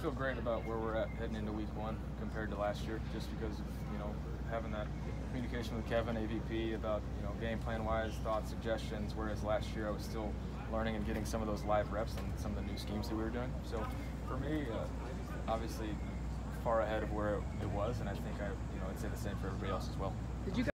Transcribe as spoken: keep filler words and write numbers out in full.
feel great about where we're at heading into week one compared to last year, just because of, you know, having that communication with Kevin, A V P, about, you know, game plan wise, thoughts, suggestions, whereas last year I was still learning and getting some of those live reps and some of the new schemes that we were doing. So for me, uh, obviously far ahead of where it was, and I think I, you know, I'd say the same for everybody else as well. Did you